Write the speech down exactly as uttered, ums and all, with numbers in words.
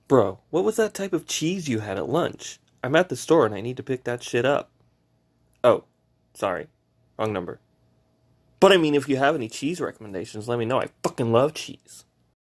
Bro, what was that type of cheese you had at lunch? I'm at the store and I need to pick that shit up. Oh, sorry. Wrong number. But I mean, if you have any cheese recommendations, let me know. I fucking love cheese.